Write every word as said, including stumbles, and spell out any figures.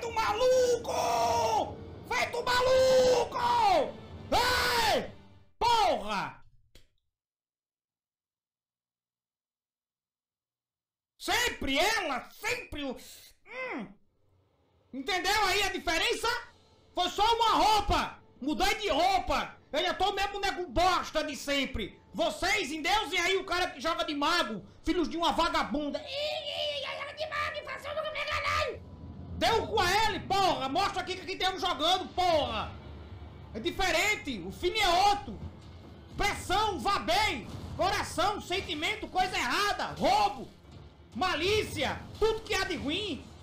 Feito maluco! Feito maluco! Ei! Porra! Sempre ela, sempre o... Hum. Entendeu aí a diferença? Foi só uma roupa! Mudei de roupa! Eu já tô o mesmo nego bosta de sempre! Vocês, endeusem aí o cara que joga de mago! Filhos de uma vagabunda! Deu com ele, porra! Mostra aqui que aqui tem um jogando, porra! É diferente! O fim é outro! Pressão, vá bem! Coração, sentimento, coisa errada! Roubo! Malícia! Tudo que há de ruim!